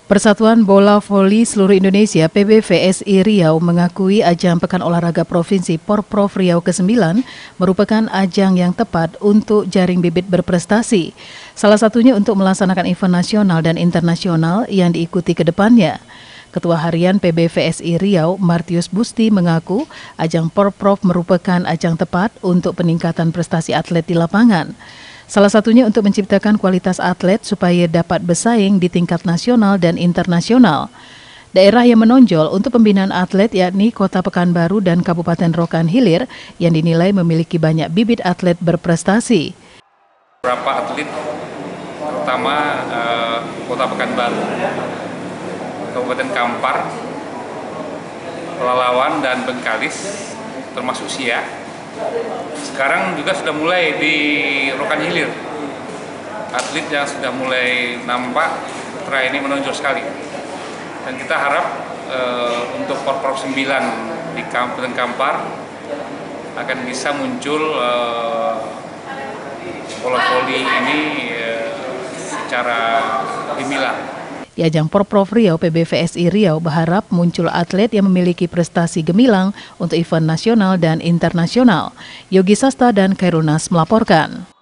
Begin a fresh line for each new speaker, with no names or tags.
Persatuan Bola Voli Seluruh Indonesia PBVSI Riau mengakui ajang Pekan Olahraga Provinsi Porprov Riau ke-9 merupakan ajang yang tepat untuk jaring bibit berprestasi. Salah satunya untuk melaksanakan event nasional dan internasional yang diikuti ke depannya. Ketua Harian PBVSI Riau, Martius Busti, mengaku ajang Porprov merupakan ajang tepat untuk peningkatan prestasi atlet di lapangan. Salah satunya untuk menciptakan kualitas atlet supaya dapat bersaing di tingkat nasional dan internasional. Daerah yang menonjol untuk pembinaan atlet yakni Kota Pekanbaru dan Kabupaten Rokan Hilir yang dinilai memiliki banyak bibit atlet berprestasi.
Beberapa atlet, terutama Kota Pekanbaru, Kabupaten Kampar, Pelalawan, dan Bengkalis, termasuk Sia. Sekarang juga sudah mulai di Rokan Hilir. Atlet yang sudah mulai nampak putra ini menonjol sekali. Dan kita harap untuk Porprov 9 di Kabupaten Kampar akan bisa muncul bola voli ini secara gemilang.
Di ajang Porprov Riau, PBVSI Riau berharap muncul atlet yang memiliki prestasi gemilang untuk event nasional dan internasional. Yogi Sasta dan Khairul Nas melaporkan.